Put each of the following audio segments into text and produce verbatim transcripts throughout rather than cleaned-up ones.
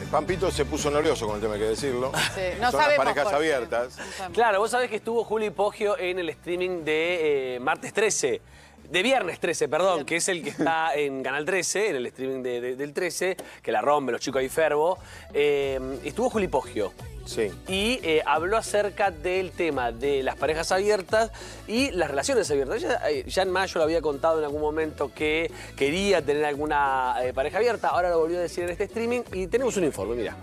Pampito se puso nervioso con el tema, hay que decirlo. Sí, no Son las parejas abiertas. Claro, vos sabés que estuvo Juli Poggio en el streaming de eh, martes trece. De viernes trece, perdón, Bien. que es el que está en Canal trece, en el streaming de, de, del trece, que la rompe, los chicos ahí fervo. Eh, estuvo Juli Poggio. Sí. Y eh, habló acerca del tema de las parejas abiertas y las relaciones abiertas. Ya, ya en mayo lo había contado en algún momento que quería tener alguna eh, pareja abierta. Ahora lo volvió a decir en este streaming y tenemos un informe, mira.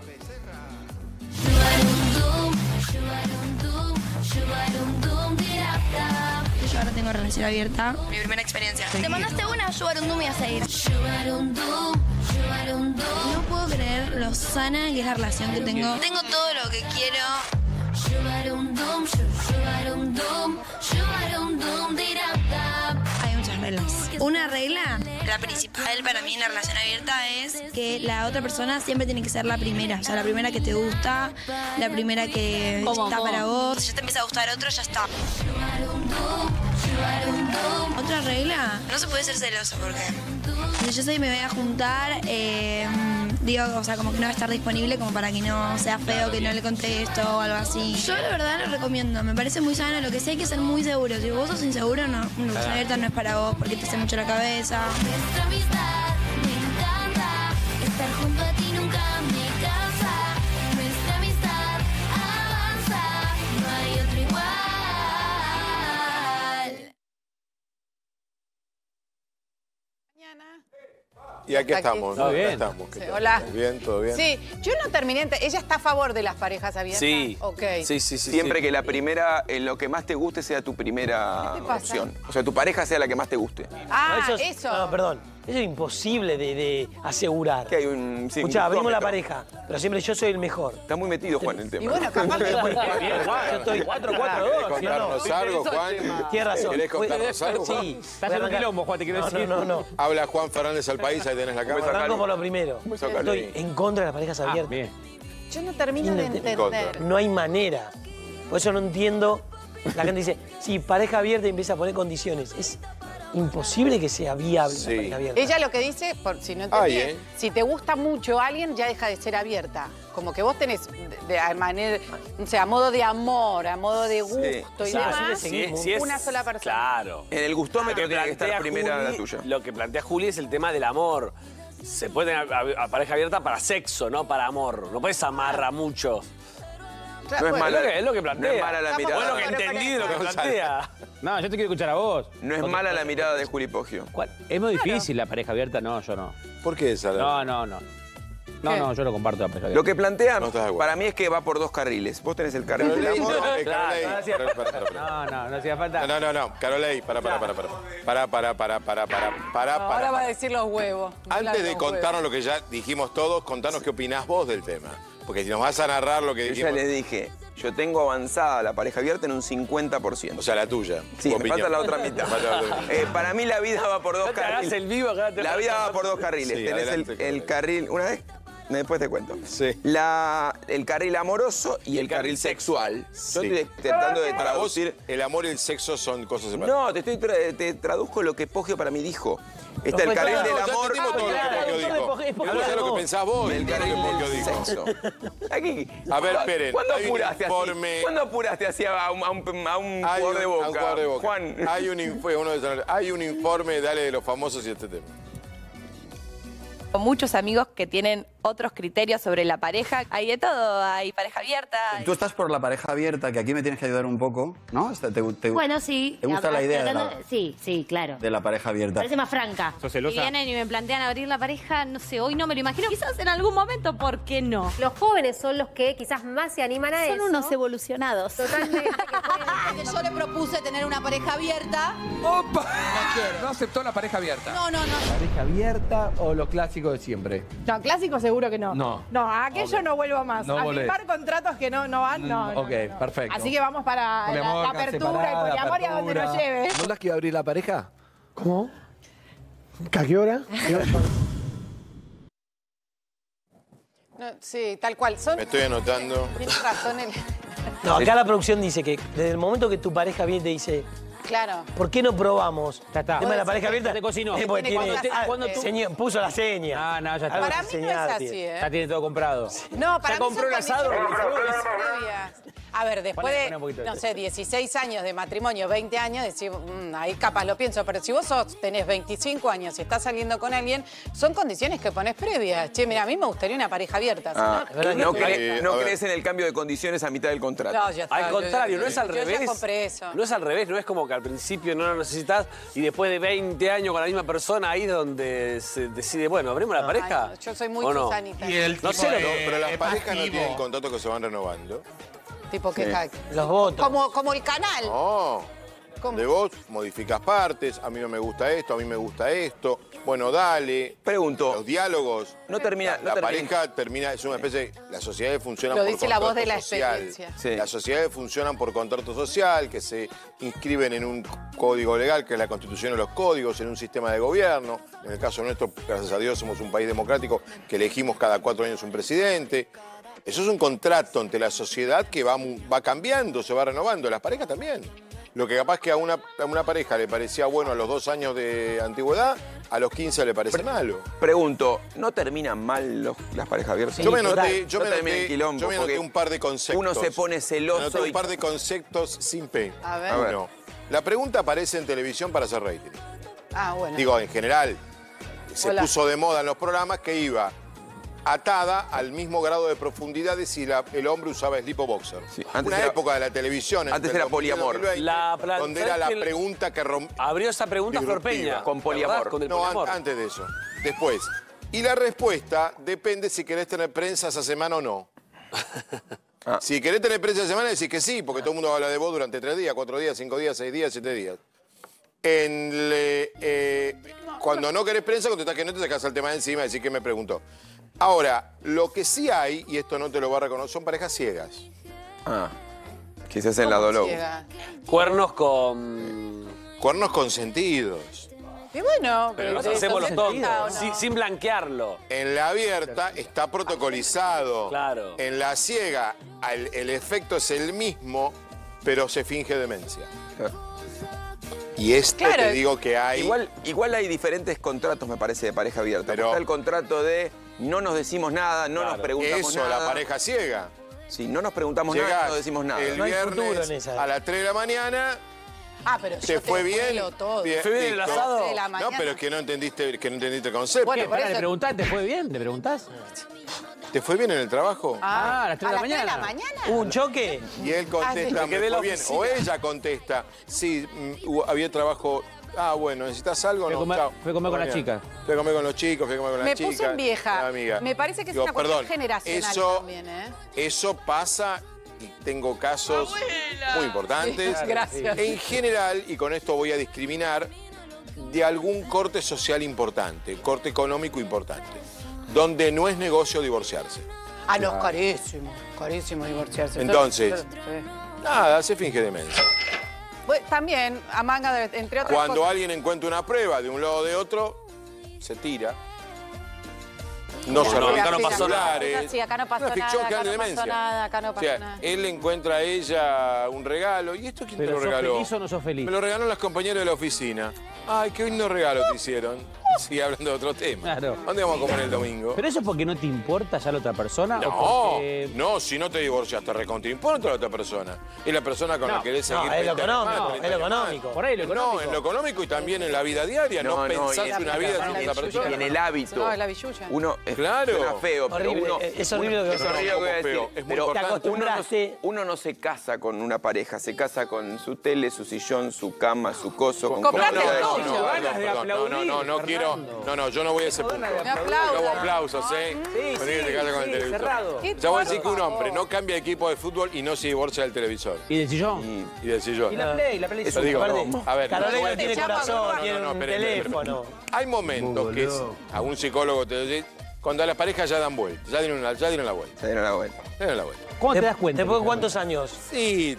Yo ahora tengo relación abierta. Mi primera experiencia. Te mandaste una, Yubarundum y a seguir. No puedo creer lo sana que es la relación que tengo. Tengo todo lo que quiero. Hay muchas reglas. Una regla, la principal para mí en la relación abierta es que la otra persona siempre tiene que ser la primera. O sea, la primera que te gusta, la primera que ¿Cómo, está cómo? para vos. Si ya te empieza a gustar otro, ya está. Otra regla, no se puede ser celoso porque si yo sé que me voy a juntar, eh, digo, o sea, como que no va a estar disponible como para que no sea feo, que no le contesto o algo así. Yo la verdad lo recomiendo, me parece muy sano, lo que sé hay que ser muy seguro. Si vos sos inseguro, no, una relación abierta no es para vos porque te hace mucho la cabeza. Nuestra amistad me encanta. Estar junto a ti nunca me cansa. Nuestra amistad avanza. No hay otro igual. Y aquí Aquí. estamos, ¿no? Todo bien. Acá estamos. ¿Qué Sí, tal? hola. Bien, todo bien. Sí, yo no terminé. ¿Ella está a favor de las parejas abiertas? Sí. Ok. Sí, sí, sí. Siempre sí. que la primera, en lo que más te guste, sea tu primera ¿Qué te pasa? opción. O sea, tu pareja sea la que más te guste. Ah, No, eso. es- No, perdón. Eso es imposible de, de asegurar. Que hay un... Sí, Escuchá, un abrimos la glutómetro. pareja, pero siempre yo soy el mejor. Está muy metido, Juan, en el tema. Y bueno, capaz que... Yo estoy cuatro cuatro ¿Querés dos. contarnos algo, Juan? Tienes razón. ¿Querés contarnos algo, Juan? Sí. Estás en un quilombo, Juan, te quiero No, decir. no, no, no. Habla Juan Fernández al país, ahí tenés la cámara. Arranco por lo primero. beso a Cali. Estoy en contra de las parejas abiertas. Bien. Yo no termino de entender. No hay manera. Por eso no entiendo. La gente dice, sí, pareja abierta y empieza a poner condiciones. Es imposible que sea viable Sí. la pareja abierta. Ella lo que dice, por si no entendí, Ay, ¿eh? si te gusta mucho alguien, ya deja de ser abierta. Como que vos tenés, de, de a manera, o sea, a modo de amor, a modo de gusto y Claro, demás, si es- si es- una sola persona. Claro. En el gustómetro Lo tiene que estar plantea primera Juli- la tuya. Lo que plantea Juli es el tema del amor. Se puede tener a, a pareja abierta para sexo, no para amor. No puedes amar a muchos. Claro, No es bueno, mala, es lo que- es lo que plantea. No es mala la Estamos Bueno, mirada. lo que Pero entendí de lo que Gonzalo. plantea. No, yo te quiero escuchar a vos. No es mala la mirada de Juli Poggio. ¿Cuál? Es muy difícil la pareja abierta, no, yo no. ¿Por qué esa? No, no, no. No, ¿Qué? no, yo lo comparto la pareja Lo abierta. que plantea, No estás de acuerdo. para mí es que va por dos carriles. Vos tenés el carril del Carolei, amor. no, eh, Claro, Carolei. no hacía- Para, para, para, para. No, no, no hacía falta. No, no, no, Carolei, para, para, para, para. Para, para, para, para, para, para, Ahora para. va a decir los huevos. Antes de Los contarnos huevos. lo que ya dijimos todos, contanos qué opinás vos del tema. Porque si nos vas a narrar lo que Yo ya dijimos... les dije, yo tengo avanzada la pareja abierta en un cincuenta por ciento. O sea, la tuya. Sí, tu me opinión. falta la otra mitad. Me falta la otra mitad. Eh, para mí la vida va por dos No te hagas carriles. el vivo acá. te- La vida va por dos carriles. Sí, Tenés el, adelante, el Carolei. carril, una vez, después te cuento. Sí. La, el carril amoroso y el carril sexual. Yo Sí. estoy tratando de Para vos, traducir. el amor y el sexo son cosas separadas. No, te estoy tra- te traduzco lo que Poggio para mí dijo. Está el fue carril claro, del No, ya amor. entendimos todo lo que claro, Poggio doctor, dijo. es Poggio, Vamos a lo que vos. pensás vos Y del el que carril Poggio del dijo. sexo. Aquí, A ver, ¿cuándo- esperen, ¿Cuándo hay un apuraste informe- así? ¿Cuándo apuraste así a un, a un, a un Hay jugador un, de a boca? un jugador de Boca. Juan. Hay un, inf- uno de- hay un informe, dale, de los famosos y este tema. Muchos amigos que tienen otros criterios sobre la pareja. Hay de todo, hay pareja abierta. Tú estás por la pareja abierta, que aquí me tienes que ayudar un poco, ¿no? Este, ¿Te, te- Bueno, sí. ¿Te gusta la idea de la, Sí, sí, claro. de la pareja abierta? Parece más franca. ¿Sos Si celosa? vienen y me plantean abrir la pareja, no sé, hoy no me lo imagino. Quizás en algún momento, ¿por qué no? Los jóvenes son los que quizás más se animan a eso. Son unos evolucionados. Totalmente. Que yo le propuse tener una pareja abierta. ¡Opa! No aceptó la pareja abierta. No, no, no. ¿Pareja abierta o los clásicos de siempre? No, clásico seguro que no. No. No, a aquello Ok. no vuelvo más. No a volvés. firmar contratos que no, no van, no. Mm, no, ok, no, no. perfecto. Así que vamos para la, Poliamor, la apertura, el separada, poliamor y a donde nos apertura. lleve. ¿No las quiero abrir la pareja? ¿Cómo? ¿A qué hora? No, sí, tal cual. Son, Me estoy anotando. tienes razón. El... No, acá la producción dice que desde el momento que tu pareja viene y te dice, Claro. ¿Por qué no probamos? Ya está. El tema de la pareja Puede ser abierta. que te cocinó. Eh, porque Tiene tiene- cosas- ah, cuando eh, tú- señor, puso la seña. Ah, no, ya está. Algo Para mí no es señal así, tiene. ¿eh? Ya tiene todo comprado. No, para Ya mí compró son el asado, condiciones lo disfrutó. previas. A ver, después Poné- de, poné un poquito de no té. sé, dieciséis años de matrimonio, veinte años, decir, mm, ahí capaz lo pienso, pero si vos sos, tenés veinticinco años y estás saliendo con alguien, son condiciones que ponés previas. Che, mira, a mí me gustaría una pareja abierta. Ah, ¿sí? ¿no? no, que- cre- Eh, no a ver. crees en el cambio de condiciones a mitad del contrato. No, ya está, Al yo- contrario, yo- no es al yo revés. ya compré eso. No es al revés, no es como que al principio no lo necesitas y después de veinte años con la misma persona ahí es donde se decide, bueno, ¿abrimos la pareja? Ay, no, yo soy muy ¿O no? Susanita. Y el No tipo sé, lo- es- No, pero las es parejas no pasivo. tienen contratos que se van renovando. Tipo que Sí. ca- Los votos. como, como el canal. No. ¿Cómo? De vos modificas partes, a mí no me gusta esto, a mí me gusta esto. Bueno, dale. Pregunto, Los diálogos. no termina... La, no la termina- pareja termina, es una especie, las sociedades funcionan Lo por dice la voz contrato de la social. experiencia. Sí. Las sociedades funcionan por contrato social, que se inscriben en un código legal, que es la constitución de los códigos, en un sistema de gobierno. En el caso nuestro, gracias a Dios, somos un país democrático que elegimos cada cuatro años un presidente. Eso es un contrato ante la sociedad que va, mu- va cambiando, se va renovando. Las parejas también. Lo que capaz que a una, a una pareja le parecía bueno a los dos años de antigüedad, a los quince le parece malo. Pregunto, ¿no terminan mal los- las parejas abiertas? Yo me total. anoté, yo No me termina anoté- en quilombo, yo me anoté porque un par de conceptos. uno se pone celoso Me anoté y- un par de conceptos sin P. A ver. A ver. Uno, la pregunta aparece en televisión para hacer rating. Ah, bueno. Digo, en general, se Hola. puso de moda en los programas que iba atada al mismo grado de profundidad de si la- el hombre usaba slip o boxer. Sí, antes Una era- época de la televisión. antes entre el era dos mil y poliamor. dos mil veinte, La plan- donde ¿sabes era la quién- pregunta que rompió. Abrió esa pregunta Flor Disruptiva. Peña. Con poliamor. ¿Verdad? Con el No, an- poliamor. antes de eso. Después. Y la respuesta depende si querés tener prensa esa semana o no. Ah. Si querés tener prensa esa semana, decís que sí, porque todo el mundo habla de vos durante tres días, cuatro días, cinco días, seis días, siete días. En le- eh, cuando no querés prensa, contestás que no, te sacás el tema de encima y decís que me preguntó. Ahora, lo que sí hay, y esto no te lo va a reconocer, son parejas ciegas. Ah, quizás en la Dologu. Ciega. Cuernos con... Cuernos consentidos. Y bueno, Pero nos de- hacemos los de- tontos, ¿o no? sin, sin blanquearlo. En la abierta está protocolizado. Claro. En la ciega, al- el efecto es el mismo, pero se finge demencia. Y esto Claro. te digo que hay... Igual, igual hay diferentes contratos, me parece, de pareja abierta. Pero- Está el contrato de no nos decimos nada, no nos Claro. preguntamos Eso, nada. la pareja ciega. Sí, no nos preguntamos nada, Llegás no decimos nada. el No hay futuro viernes en esa. a las tres de la mañana, Ah, pero te yo fue bien. vuelo todo. bien, ¿Fue bien el listo. asado? De la No, mañana. pero es que no entendiste, que no entendiste el concepto. Bueno, ¿Qué? por Pará, ¿le eso- preguntás? ¿Te fue bien? ¿Le preguntás? ¿Te fue bien en el trabajo? Ah, a las tres de la ¿A las tres de la mañana. mañana? ¿Hubo un choque? Y él contesta, Ah, sí. me quedé en la fue bien. oficina. O ella contesta, sí, mm, hubo- había trabajo. Ah, bueno, ¿necesitas algo? Fui a No, comer- chao. fui a comer con la Mañana. chica. Fui a comer con los chicos, fui a comer con la Me chica. puse en vieja. la amiga. Me parece que es Digo, una cuestión perdón, generacional eso, también, ¿eh? Eso pasa y tengo casos muy importantes. Sí, gracias. En general, y con esto voy a discriminar, de algún corte social importante, corte económico importante, donde no es negocio divorciarse. Ah, no, es carísimo. Carísimo divorciarse. Entonces, Sí. nada, se finge demencia. Bueno, también, a manga, de, entre otras Cuando cosas. alguien encuentra una prueba de un lado o de otro, se tira. No se no, revisan acá no pasó nada. celulares. Sí, acá no pasó Una nada, ficción acá que no hay pasó demencia. nada, acá no O pasó sea, nada. él le encuentra a ella un regalo. ¿Y esto quién te Pero lo ¿sos regaló? feliz o no sos feliz? Me lo regalaron las compañeras de la oficina. Ay, qué lindo regalo te hicieron. Sigue hablando de otro tema. Claro. ¿Dónde vamos a comer el domingo? ¿Pero eso es porque no te importa ya la otra persona? No, o porque... no, si no te divorciaste, recontra importa la otra persona. Es la persona con la No, que querés no, seguir. es lo treinta años económico, más, es treinta lo años más. económico. Por ahí lo económico. No, en lo económico y también en la vida diaria. No, No, no, pensás y- una vida y- sin otra y- persona. Y en el hábito. No, es la billulla. Uno es, Claro. suena feo, pero Horrible, uno... es horrible lo que es vas a horrible lo que voy a decir, feo, es muy pero importante. uno no, Acostumbraste. uno no se casa con una pareja, se casa con su tele, su sillón, su cama, su coso, con Comprate comida de el No, chico. tuyo. no, ganas de perdón, no, no, no, no aplaudir, quiero. Fernando. No, no, yo no voy a ese punto. Me No aplaudan. hubo aplausos, ¿eh? Sí, Vení que te calles con el sí, televisor. cerrado. ¿Qué Ya voy a decir que por un hombre favor? no cambia de equipo de fútbol y no se divorcia del televisor ¿Y del sillón? y del sillón. Y la Play, la Play. Es Te un digo, aparte, no, a ver, Carolina no voy a- tiene Te llama, corazón, no, tiene no, un espere, espere, espere. teléfono. Hay momentos que es, a un psicólogo te dice, cuando las parejas ya dan vuelta, ya dieron la, ya dieron la vuelta, Se dieron la vuelta. ya dieron la vuelta. ¿Cuándo te das cuenta? ¿Después de Ricardo? cuántos años? Sí,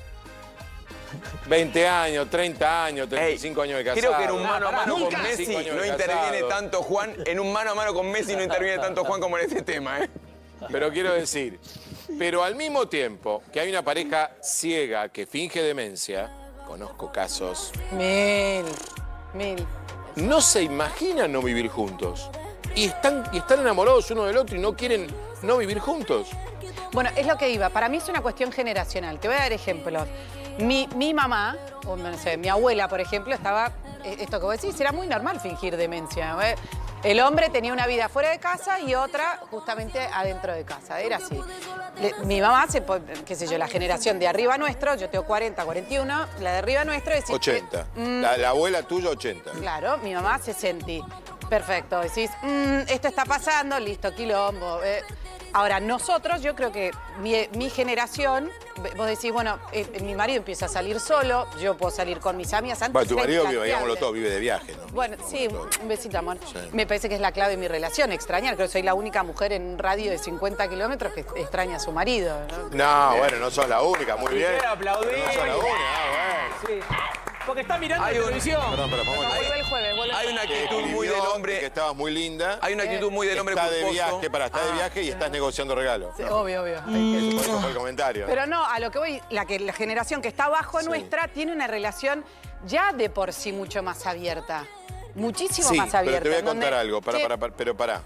veinte años, treinta años, treinta y Ey, cinco años de casado. creo que en un mano a mano con Nunca. Messi Cinco años no de interviene casado. tanto Juan. En un mano a mano con Messi no interviene tanto Juan como en este tema, ¿eh? Pero quiero decir, pero al mismo tiempo que hay una pareja ciega que finge demencia, conozco casos. Mil, mil. No se imaginan no vivir juntos. Y están, y están enamorados uno del otro y no quieren no vivir juntos. Bueno, es lo que iba. Para mí es una cuestión generacional. Te voy a dar ejemplos. Mi, mi mamá, o no sé, mi abuela, por ejemplo, estaba... Esto que vos decís, era muy normal fingir demencia. ¿eh? El hombre tenía una vida fuera de casa y otra justamente adentro de casa. Era así. Le, mi mamá, se, qué sé yo, la generación de arriba nuestro, yo tengo cuarenta, cuarenta y uno, la de arriba nuestro... Decís, ochenta. Eh, mm, la, la abuela tuya, ochenta. Claro, mi mamá, sesenta. Perfecto. Decís, mmm, esto está pasando, listo, quilombo. Eh. Ahora, nosotros, yo creo que mi, mi generación, vos decís, bueno, eh, mi marido empieza a salir solo, yo puedo salir con mis amigas antes. Bueno, tu marido, era digámoslo todo, vive de viaje, ¿no? Bueno, sí, un besito, amor. Sí. Me parece que es la clave de mi relación, extrañar. Creo que soy la única mujer en un radio de cincuenta kilómetros que extraña a su marido. No, no bueno, no sos la única, muy bien. Quiero aplaudir. Pero no sos la única, ah, bueno. Sí. Porque está mirando Hay la un- televisión. Perdón, pero vamos a vuelve el jueves, vuelve el Hay una jueves. actitud muy del hombre. Que estabas muy linda. Hay una actitud muy del hombre Está de culposo. viaje, para, estás de viaje y estás negociando regalos. Sí, obvio, obvio. Eso, por eso fue el comentario. Pero no, a lo que voy, la, que, la generación que está abajo Sí. nuestra tiene una relación ya de por sí mucho más abierta. Muchísimo Sí, más abierta. pero te voy a en donde- contar algo, para, Che, para, para, pero pará.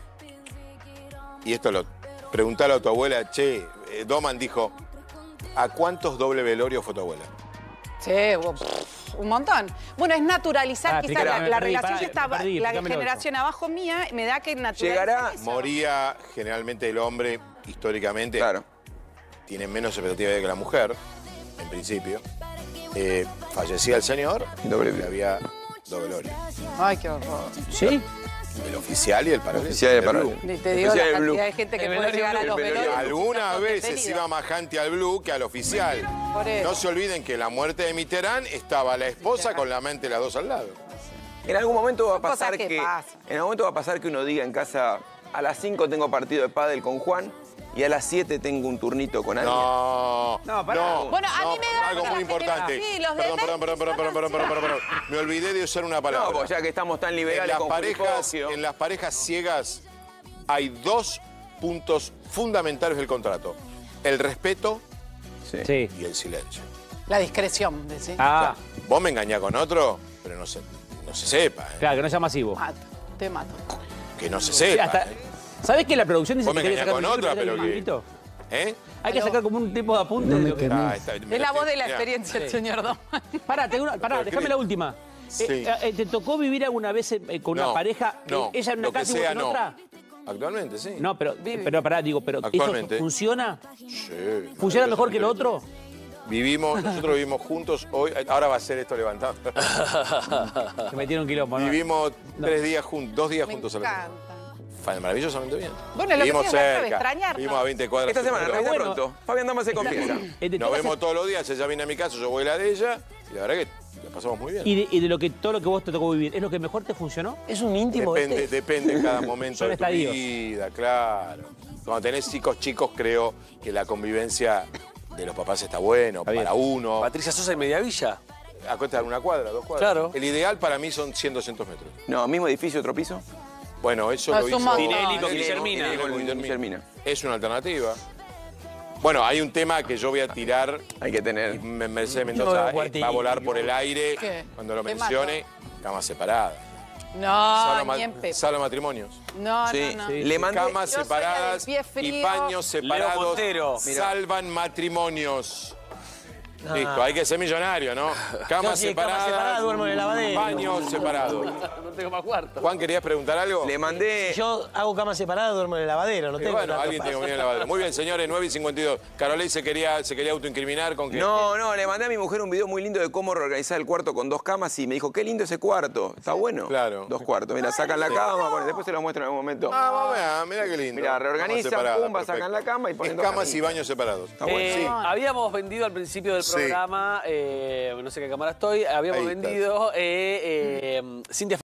Y esto lo... Preguntale a tu abuela, che, eh, Doman dijo, ¿a cuántos doble velorio fue tu abuela? Sí, pff, un montón. Bueno, es naturalizar Ah, quizás explícame, la, me la perdí, relación pará, que está, me perdí, la explícamelo generación abajo mía me da que naturalizar Llegará, eso. Moría generalmente el hombre, históricamente, Claro. tiene menos expectativa de vida que la mujer, en principio. Eh, fallecía el señor, Doble y había doble velorio. Ay, qué horror. ¿Sí? El oficial y el paralelo. Oficial y el el paralelo. blue. Ni te digo Especial la de Blue. cantidad de gente que El puede velorio llegar a blue, los el velorio velorios. Algunas Son veces detenidos. iba más gente al blue que al oficial. Por eso. No se olviden que en la muerte de Mitterrand estaba la esposa con la amante las dos al lado. En algún momento va a Cosas pasar que que, pasan. en algún momento va a pasar que uno diga en casa, a las cinco tengo partido de pádel con Juan y a las siete tengo un turnito con alguien. No, No, pará. no, Bueno, a no, mí me da algo la muy gente- importante. sí, los perdón, de perdón, perdón, perdón, perdón, perdón, perdón, perdón, perdón. Me olvidé de usar una palabra. No, pues ya que estamos tan en liberales las con parejas, Fulgio. en las parejas ciegas hay dos puntos fundamentales del contrato: el respeto Sí. Sí. y el silencio. La discreción, decís. Ah, Vos me engañás con otro, pero no se, no se sepa, ¿eh? claro, que no sea masivo. Mato, te mato. Que no se Sí, sepa. hasta- ¿eh? ¿Sabés que la producción dice Vos que me quería engañás sacar con un libro, otra, que pero era un que- librito? ¿Eh? Hay que sacar como un tipo de apunte. de lo que- Ah, está- Es la voz de la mirá. experiencia, el señor Doman. Pará, tengo una- pará, Pero déjame qué- la última. Sí. Eh, eh, ¿Te tocó vivir alguna vez eh, con una No, pareja, eh, no, ella en una lo que casa y vos sea, en no. otra? Actualmente, sí. No, pero, pero pará, digo, pero ¿eso Actualmente. funciona? Sí, ¿Funciona mejor que el otro? Vivimos, nosotros vivimos juntos hoy, ahora va a ser esto levantado. Se metieron un quilombo, ¿no? Vivimos tres días juntos, dos días Me juntos a la semana. encanta. Fa- Maravillosamente bien. Bueno, lo que Vivimos decías la otra vez, cerca, extrañarnos. vivimos a veinte cuadras. Esta semana, Pero revisa bueno. pronto. Fabián Dama se confiesa. Eh, de Nos todas vemos todos los días, ella viene a mi casa, yo voy a la de ella, y la verdad que la pasamos muy bien. Y de, y de lo que todo lo que vos te tocó vivir, ¿es lo que mejor te funcionó? Es un íntimo Depende, este. depende en cada momento Son de tu estadios. vida, claro. Cuando tenés chicos chicos, creo que la convivencia de los papás está bueno, bien. para uno. Patricia Sosa en Mediavilla. Acuesta una cuadra, dos cuadras. Claro. El ideal para mí son cien, doscientos metros. No, mismo edificio, otro piso. Bueno, eso No, lo es un hizo... montón. Tinelli con Tinelli Guillermina. Tinelli con Con Guillermina. Guillermina. Es una alternativa. Bueno, hay un tema que yo voy a tirar. Hay que tener. Y me- Mercedes Yo Mendoza veo eh, cuartito. va a volar por el aire ¿Qué? cuando lo Te mencione. Cama separada. No, Sala, ma- ni en pedo. sala matrimonios. No, Sí, no, no. sí. Le mandé. Camas Yo soy la separadas del pie frío. y paños separados Montero. salvan matrimonios. Ah. Listo, hay que ser millonario, ¿no? Camas Yo sí, cama separadas, separada, duermo en el lavadero. paños separados. No tengo más cuarto. Juan, ¿querías preguntar algo? Le mandé. Yo hago cama separada, duermo en el lavadero, no Y tengo bueno, tanto alguien tiene que paso. venir al lavadero. Muy bien, señores, nueve y cincuenta y dos. Carolei se quería, se quería autoincriminar con que... No, no, le mandé a mi mujer un video muy lindo de cómo reorganizar el cuarto con dos camas y me dijo, qué lindo ese cuarto. Está bueno. Claro. Dos cuartos. Mira, sacan la cama, bueno, después se lo muestro en algún momento. Ah, vamos a ver, mira qué lindo. Mirá, reorganizan, Camas separadas, pumba, perfecto. sacan la cama y ponen Es dos camas y camitas. baños separados. Está bueno. Eh, Sí. Habíamos vendido al principio del Sí. programa, eh, no sé qué cámara estoy, habíamos Ahí estás. vendido eh, eh, Cintia